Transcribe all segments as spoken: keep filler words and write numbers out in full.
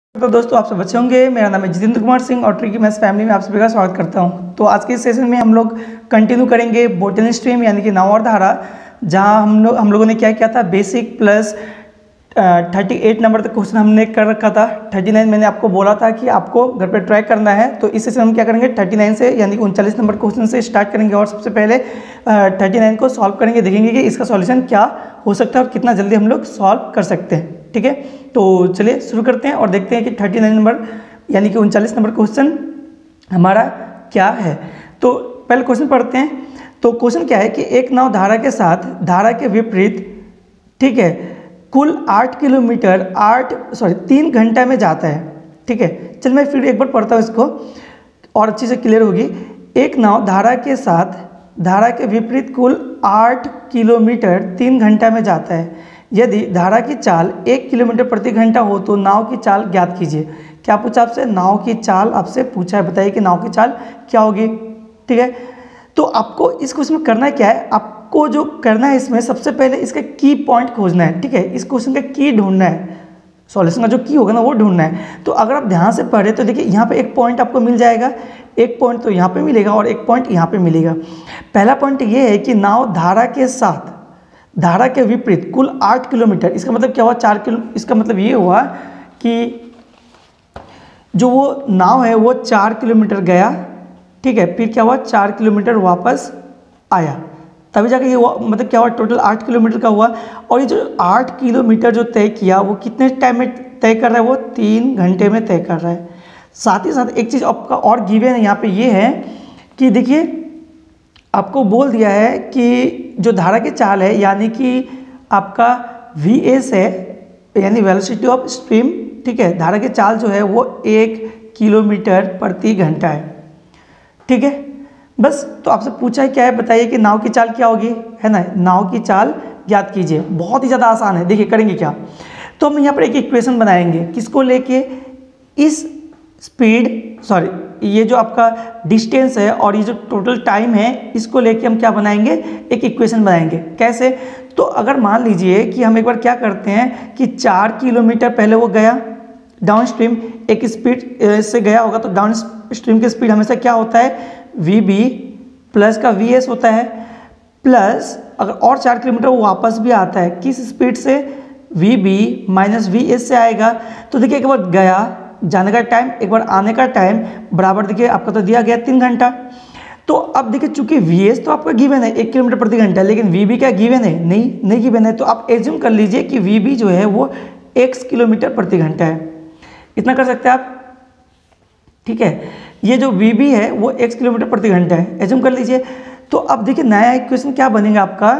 तो दोस्तों आप सब अच्छे होंगे। मेरा नाम है जितेंद्र कुमार सिंह और ट्रिकी मैथ्स फैमिली में आप सभी का स्वागत करता हूं। तो आज के इस सेशन में हम लोग कंटिन्यू करेंगे बॉटनी स्ट्रीम यानी कि नाव और धारा, जहां हम लोग हम लोगों ने क्या किया था, basic plus thirty eight number तक क्वेश्चन हमने कर रखा था। थर्टी नाइन मैंने आपको बोला था कि आपको घर पे ट्राई करना है। तो इस सेशन हम क्या करेंगे, थर्टी नाइन से यानी कि उनचालीस नंबर क्वेश्चन से स्टार्ट करेंगे और सबसे पहले थर्टी नाइन को सॉल्व करेंगे, देखेंगे कि इसका सॉल्यूशन क्या हो सकता है और कितना जल्दी हम लोग सॉल्व कर सकते हैं। ठीक है, तो चलिए शुरू करते हैं और देखते हैं कि थर्टी नाइन नंबर यानी कि उनचालीस नंबर क्वेश्चन हमारा क्या है। तो पहले क्वेश्चन पढ़ते हैं। तो क्वेश्चन क्या है कि एक नाव धारा के साथ धारा के विपरीत, ठीक है, कुल आठ किलोमीटर आठ सॉरी तीन घंटा में जाता है। ठीक है, चल मैं फिर एक बार पढ़ता हूँ इसको और अच्छी से क्लियर होगी। एक नाव धारा के साथ धारा के विपरीत कुल आठ किलोमीटर तीन घंटा में जाता है। यदि धारा की चाल एक किलोमीटर प्रति घंटा हो तो नाव की चाल ज्ञात कीजिए। क्या पूछा आपसे? नाव की चाल आपसे पूछा है, बताइए कि नाव की चाल क्या होगी। ठीक है, तो आपको इस क्वेश्चन में करना क्या है, आपको जो करना है इसमें सबसे पहले इसका की पॉइंट खोजना है। ठीक है, इस क्वेश्चन का की ढूंढना है, सॉल्यूशन का जो की होगा ना वो ढूंढना है। तो अगर आप ध्यान से पढ़े तो देखिए यहाँ पे एक पॉइंट आपको मिल जाएगा, एक पॉइंट तो यहाँ पे मिलेगा और एक पॉइंट यहाँ पे मिलेगा। पहला पॉइंट ये है कि नाव धारा के साथ धारा के विपरीत कुल आठ किलोमीटर, इसका मतलब क्या हुआ, चार किलो इसका मतलब ये हुआ कि जो वो नाव है वो चार किलोमीटर गया। ठीक है, फिर क्या हुआ, चार किलोमीटर वापस आया, तभी जाके ये हुआ, मतलब क्या हुआ, टोटल आठ किलोमीटर का हुआ। और ये जो आठ किलोमीटर जो तय किया वो कितने टाइम में तय कर रहा है, वो तीन घंटे में तय कर रहा है। साथ ही साथ एक चीज़ आपका और गिवन है यहाँ पे, ये है कि देखिए आपको बोल दिया है कि जो धारा की चाल है यानी कि आपका वी एस है, यानी वेलोसिटी ऑफ स्ट्रीम। ठीक है, धारा की चाल जो है वो एक किलोमीटर प्रति घंटा है। ठीक है, बस तो आपसे पूछा है क्या है, बताइए कि नाव की चाल क्या होगी, है ना। नाव की चाल ज्ञात कीजिए, बहुत ही ज़्यादा आसान है। देखिए करेंगे क्या, तो हम यहाँ पर एक इक्वेशन बनाएंगे, किसको लेके, इस स्पीड सॉरी ये जो आपका डिस्टेंस है और ये जो टोटल टाइम है इसको लेके हम क्या बनाएंगे, एक इक्वेशन बनाएंगे। कैसे? तो अगर मान लीजिए कि हम एक बार क्या करते हैं कि चार किलोमीटर पहले वो गया डाउन स्ट्रीम, एक स्पीड से गया होगा, तो डाउन स्ट्रीम की स्पीड हमेशा क्या होता है, वी बी प्लस का वी एस होता है, प्लस अगर और चार किलोमीटर वो वापस भी आता है, किस स्पीड से, V B minus V S से आएगा। तो देखिए एक बार गया जाने का टाइम, एक बार आने का टाइम बराबर, देखिए आपका तो दिया गया तीन घंटा। तो अब देखिए चूंकि वी एस तो आपका गिवन है एक किलोमीटर प्रति घंटा, लेकिन वी बी क्या गिवन है, नहीं नहीं गिवन है। तो आप एज्यूम कर लीजिए कि वी बी जो है वो एक्स किलोमीटर प्रति घंटा है, इतना कर सकते हैं आप। ठीक है, ये जो वी बी है वो एक्स किलोमीटर प्रति घंटा है, एज्यूम कर लीजिए। तो अब देखिए नया इक्वेशन क्या बनेगा आपका,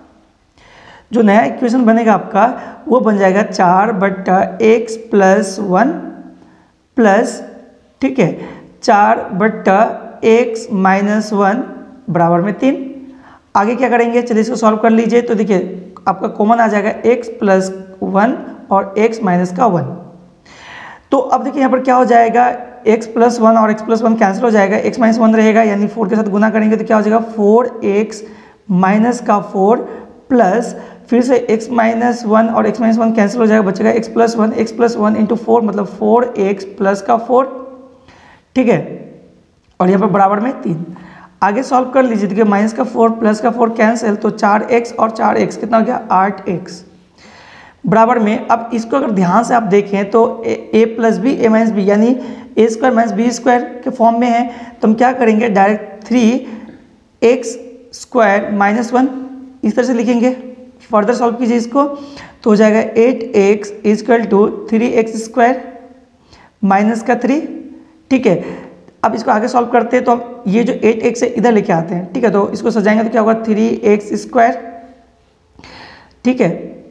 जो नया इक्वेशन बनेगा आपका वो बन जाएगा चार बट्टा एक्स प्लस वन प्लस, ठीक है, चार बट्टा एक्स माइनस वन बराबर में तीन। आगे क्या करेंगे, चलिए इसको सॉल्व कर लीजिए। तो देखिए आपका कॉमन आ जाएगा एक्स प्लस वन और एक्स माइनस का वन। तो अब देखिए यहाँ पर क्या हो जाएगा, एक्स प्लस वन और एक्स प्लस वन कैंसिल हो जाएगा, एक्स माइनस वन रहेगा, यानी फोर के साथ गुना करेंगे तो क्या हो जाएगा, फोर एक्स माइनस का फोर प्लस फिर से x माइनस वन और x माइनस वन कैंसिल हो जाएगा, बचेगा x plus one, x plus one into four मतलब फोर एक्स प्लस का फोर। ठीक है, और यहाँ पर बराबर में तीन। आगे सॉल्व कर लीजिए, देखिए माइनस का फोर प्लस का फोर कैंसिल, तो चार एक्स और चार एक्स कितना हो गया, आठ एक्स बराबर में। अब इसको अगर ध्यान से आप देखें तो a plus b a minus b यानी a square minus b square के फॉर्म में है। तो हम क्या करेंगे, direct three x square minus one इस तरह से लिखेंगे। फर्दर सॉल्व कीजिए इसको, तो हो जाएगा eight x equal to three x square minus का थ्री। ठीक है, अब इसको आगे सॉल्व करते हैं तो हम ये जो एट एक्स है इधर लेके आते हैं। ठीक है, तो इसको सजाएंगे तो क्या होगा, थ्री एक्स स्क्वायर, ठीक है,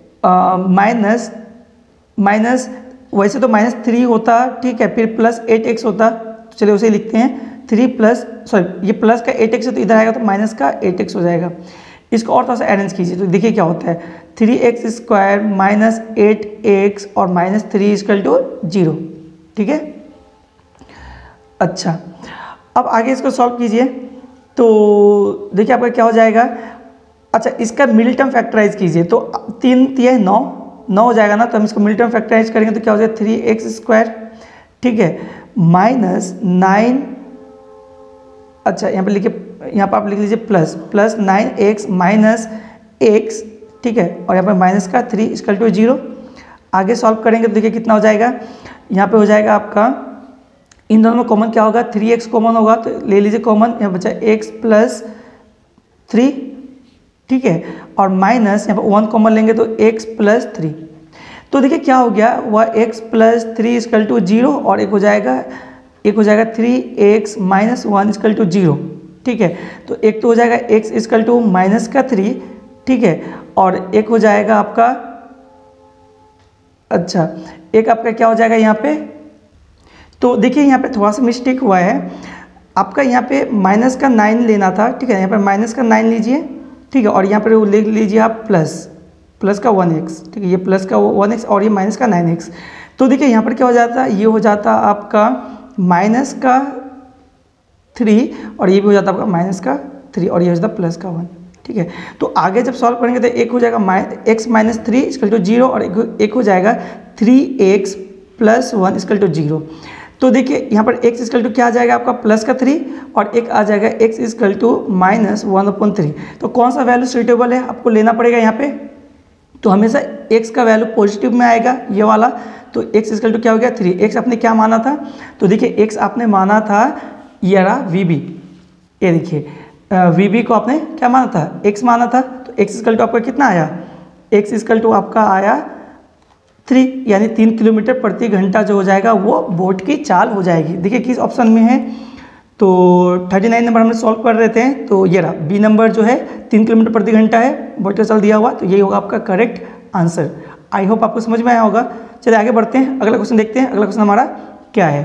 माइनस माइनस वैसे तो माइनस थ्री होता, ठीक है, फिर प्लस एट एक्स होता, तो चलिए उसे लिखते हैं, थ्री प्लस सॉरी ये प्लस का एट एक्स है तो इधर आएगा तो माइनस का एट एक्स हो जाएगा। इसको और थोड़ा सा अरेंज कीजिए तो देखिए क्या होता है, three x square minus eight x और minus three equal to zero. ठीक है, अच्छा अब आगे इसको सॉल्व कीजिए तो देखिए आपका क्या हो जाएगा। अच्छा इसका मिडिल टर्म फैक्टराइज कीजिए, तो तीन तिया नौ नौ हो जाएगा ना, तो हम इसको मिडिल टर्म फैक्टराइज करेंगे तो क्या हो जाएगा, थ्री एक्स स्क्वायर ठीक है, माइनस नाइन, अच्छा यहाँ पे लिखिए, यहाँ पर आप लिख लीजिए plus plus nine x minus x, ठीक है, और यहाँ पर माइनस का थ्री इक्वल टू जीरो। आगे सॉल्व करेंगे तो देखिए कितना हो जाएगा, यहाँ पे हो जाएगा आपका, इन दोनों में कॉमन क्या होगा, थ्री एक्स कॉमन होगा तो ले लीजिए कॉमन, यहाँ बचा एक्स प्लस थ्री, ठीक है, और माइनस यहाँ पर वन कॉमन लेंगे तो एक्स प्लस थ्री। तो देखिए क्या हो गया, वह x plus three equal to zero, और एक हो जाएगा एक हो जाएगा three x minus one equal to zero, ठीक है। तो एक तो हो जाएगा एक्स इक्वल टू माइनस का थ्री, ठीक है, और एक हो जाएगा आपका, अच्छा एक आपका क्या हो जाएगा यहाँ पे, तो देखिए यहाँ पे थोड़ा सा मिस्टेक हुआ है, आपका यहाँ पे माइनस का नाइन लेना था, ठीक है, यहाँ पे माइनस का नाइन लीजिए, ठीक है, और यहाँ पर ले लीजिए आप प्लस प्लस का वन एक्स, ठीक है, ये प्लस का वन एक्स और ये माइनस का नाइन एक्स। तो देखिए यहाँ पर क्या हो जाता है, ये हो जाता आपका माइनस का थ्री, और ये भी हो जाता आपका माइनस का थ्री, और ये हो जाता प्लस का वन, ठीक है। तो आगे जब सॉल्व करेंगे तो एक हो जाएगा x minus three equal to zero, और एक, एक हो जाएगा three x plus one equal to zero. तो देखिए यहाँ पर x इक्वल टू क्या आ जाएगा आपका प्लस का थ्री, और एक आ जाएगा x equal to minus one upon three. तो कौन सा वैल्यू सुटेबल है आपको लेना पड़ेगा यहाँ पे, तो हमेशा x का वैल्यू पॉजिटिव में आएगा ये वाला, तो x इक्वल टू क्या हो गया थ्री। x आपने क्या माना था, तो देखिए x आपने माना था ये रहा वी बी, ये देखिए वी बी को आपने क्या माना था, x माना था, तो x इक्वल टू आपका कितना आया, x इक्वल टू आपका आया थ्री, यानी तीन किलोमीटर प्रति घंटा जो हो जाएगा वो बोट की चाल हो जाएगी। देखिए किस ऑप्शन में है, तो थर्टी नाइन नंबर हमने सॉल्व कर रहे थे, तो ये रहा बी नंबर जो है तीन किलोमीटर प्रति घंटा है बोट का चाल दिया हुआ, तो यही होगा आपका करेक्ट आंसर। आई होप आपको समझ में आया होगा। चलिए आगे बढ़ते हैं, अगला क्वेश्चन देखते हैं। अगला क्वेश्चन हमारा क्या है,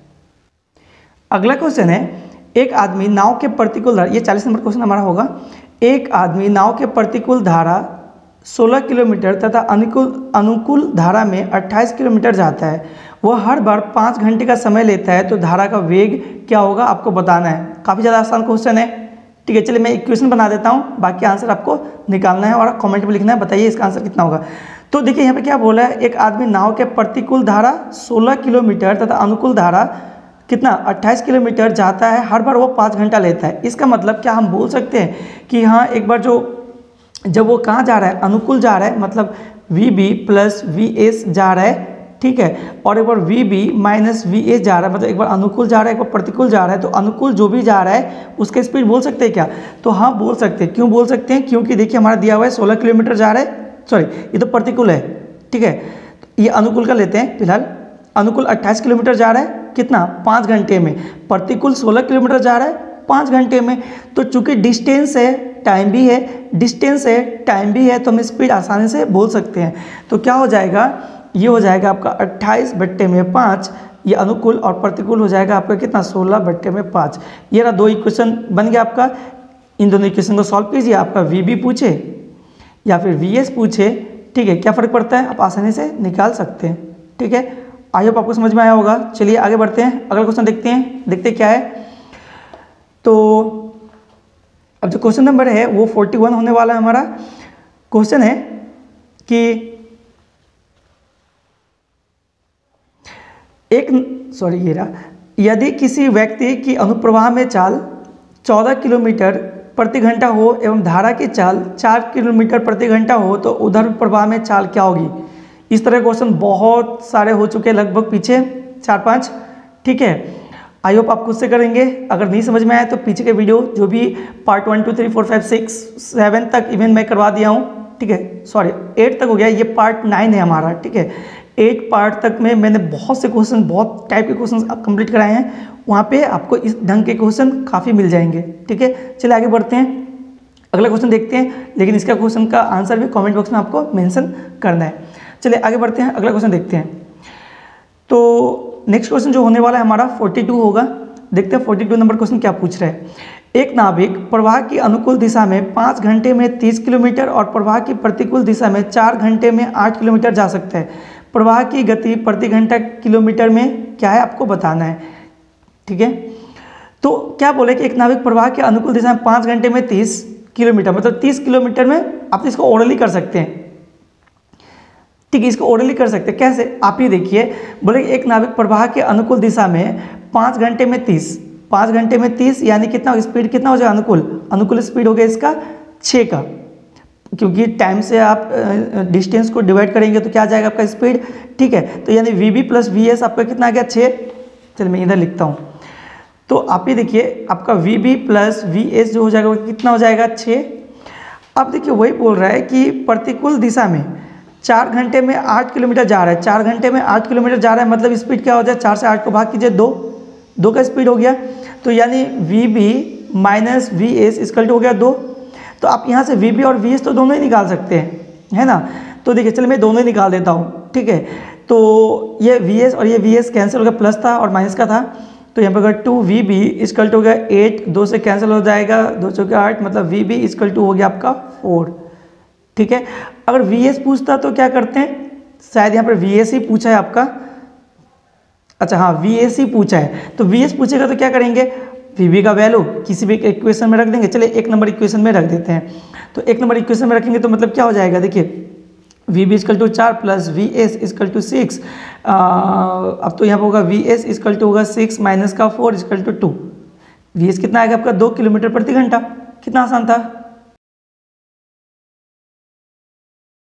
अगला क्वेश्चन है, एक आदमी नाव के प्रतिकूल धारा, ये चालीस नंबर क्वेश्चन हमारा होगा, एक आदमी नाव के प्रतिकूल धारा सोलह किलोमीटर तथा अनुकूल अनुकूल धारा में अट्ठाईस किलोमीटर जाता है, वह हर बार पाँच घंटे का समय लेता है, तो धारा का वेग क्या होगा आपको बताना है। काफ़ी ज़्यादा आसान क्वेश्चन है, ठीक है। चलिए मैं इक्वेशन बना देता हूँ, बाकी आंसर आपको निकालना है और कमेंट में लिखना है, बताइए इसका आंसर कितना होगा। तो देखिए यहाँ पे क्या बोला है, एक आदमी नाव के प्रतिकूल धारा सोलह किलोमीटर तथा अनुकूल धारा कितना अट्ठाईस किलोमीटर जाता है, हर बार वो पाँच घंटा लेता है। इसका मतलब क्या हम बोल सकते हैं कि हाँ एक बार जो जब वो कहाँ जा रहा है, अनुकूल जा रहा है, मतलब V B plus V S जा रहा है, ठीक है, और एक बार V B minus V S जा रहा है, मतलब एक बार अनुकूल जा रहा है एक बार प्रतिकूल जा रहा है, तो अनुकूल जो भी जा रहा है उसका स्पीड बोल सकते हैं क्या, तो हाँ बोल सकते हैं। क्यों बोल सकते हैं, क्योंकि देखिए हमारा दिया हुआ है सोलह किलोमीटर जा रहा है, सॉरी ये तो प्रतिकूल है, ठीक है, ये अनुकूल का लेते हैं फिलहाल। अनुकूल अट्ठाईस किलोमीटर जा रहा है, कितना पाँच घंटे में, प्रतिकूल सोलह किलोमीटर जा रहा है पाँच घंटे में। तो चूंकि डिस्टेंस है टाइम भी है, डिस्टेंस है टाइम भी है, तो हम स्पीड आसानी से बोल सकते हैं। तो क्या हो जाएगा, ये हो जाएगा आपका अट्ठाईस बट्टे में पाँच, ये अनुकूल, और प्रतिकूल हो जाएगा आपका कितना सोलह बट्टे में पाँच। ये रहा दो इक्वेशन बन गया आपका। इन दोनों इक्वेशन को सॉल्व कीजिए, आपका वी बी पूछे या फिर वी एस पूछे, ठीक है, क्या फ़र्क पड़ता है आप आसानी से निकाल सकते हैं, ठीक है। आई होप आपको समझ में आया होगा। चलिए आगे बढ़ते हैं, अगला क्वेश्चन देखते हैं, देखते क्या है। तो अब जो क्वेश्चन नंबर है वो इकतालीस होने वाला है हमारा। क्वेश्चन है कि एक सॉरी ये रहा, यदि किसी व्यक्ति की अनुप्रवाह में चाल चौदह किलोमीटर प्रति घंटा हो एवं धारा की चाल चार किलोमीटर प्रति घंटा हो, तो उधर प्रवाह में चाल क्या होगी। इस तरह क्वेश्चन बहुत सारे हो चुके हैं, लगभग पीछे चार पाँच, ठीक है। आई होप आप खुद से करेंगे। अगर नहीं समझ में आया तो पीछे के वीडियो जो भी part one two three four five six seven तक इवन मैं करवा दिया हूँ, ठीक है, सॉरी एट तक हो गया, ये पार्ट नाइन है हमारा, ठीक है। एट पार्ट तक में मैंने बहुत से क्वेश्चन, बहुत टाइप के क्वेश्चन आप कंप्लीट कराए हैं, वहाँ पे आपको इस ढंग के क्वेश्चन काफ़ी मिल जाएंगे, ठीक है। चलिए आगे बढ़ते हैं, अगला क्वेश्चन देखते हैं, लेकिन इसका क्वेश्चन का आंसर भी कमेंट बॉक्स में आपको मेंशन करना है। चलिए आगे बढ़ते हैं, अगला क्वेश्चन देखते हैं। तो नेक्स्ट क्वेश्चन जो होने वाला है हमारा बयालीस होगा। देखते हैं बयालीस नंबर क्वेश्चन क्या पूछ रहा है। एक नाविक प्रवाह की अनुकूल दिशा में पाँच घंटे में तीस किलोमीटर और प्रवाह की प्रतिकूल दिशा में चार घंटे में आठ किलोमीटर जा सकता है। प्रवाह की गति प्रति घंटा किलोमीटर में क्या है आपको बताना है, ठीक है। तो क्या बोले कि एक नाविक प्रवाह की अनुकूल दिशा में पाँच घंटे में तीस किलोमीटर, मतलब तीस किलोमीटर में आप इसको ओरली कर सकते हैं, ठीक है, इसको ओरली कर सकते हैं। कैसे, आप ये देखिए, बोले एक नाभिक प्रवाह के अनुकूल दिशा में पाँच घंटे में तीस, पाँच घंटे में तीस यानी कितना स्पीड कितना हो जाएगा, अनुकूल अनुकूल स्पीड हो गया इसका छः का, क्योंकि टाइम से आप डिस्टेंस को डिवाइड करेंगे तो क्या आ जाएगा आपका स्पीड। ठीक है, तो यानी V B plus V S आपका कितना आ गया, छः। चलिए मैं इधर लिखता हूँ, तो आप ये देखिए आपका V B plus V S जो हो जाएगा वो कितना हो जाएगा, छः। अब देखिए वही बोल रहा है कि प्रतिकूल दिशा में चार घंटे में आठ किलोमीटर जा रहा है, चार घंटे में आठ किलोमीटर जा रहा है, मतलब स्पीड क्या हो जाए, चार से आठ को भाग कीजिए, दो, दो का स्पीड हो गया। तो यानी V B minus V S equal to हो गया दो। तो आप यहाँ से वी बी और वी एस तो दोनों ही निकाल सकते हैं, है ना। तो देखिए चलिए मैं दोनों ही निकाल देता हूँ। ठीक है, तो ये वी एस और ये वी एस कैंसिल हो गया, प्लस था और माइनस का था, तो यहाँ पर अगर two V B equal to हो गया एट, दो से कैंसिल हो जाएगा, दो चौके आठ, मतलब वी बी इसकल टू हो गया आपका फोर। ठीक है, अगर वी एस पूछता तो क्या करते हैं, शायद यहाँ पर वी एस ही पूछा है आपका, अच्छा हाँ वी एस ही पूछा है, तो वी एस पूछेगा तो क्या करेंगे, वी बी का वैल्यू किसी भी इक्वेशन में रख देंगे। चलिए एक नंबर इक्वेशन में रख देते हैं, तो एक नंबर इक्वेशन में रखेंगे तो मतलब क्या हो जाएगा, देखिए वी बी इजकल टू चार plus V S equal to six, अब तो यहाँ पर होगा वी एस इजकल टू होगा सिक्स माइनस का four equal to two. V S कितना आएगा आपका, दो किलोमीटर प्रति घंटा। कितना आसान था।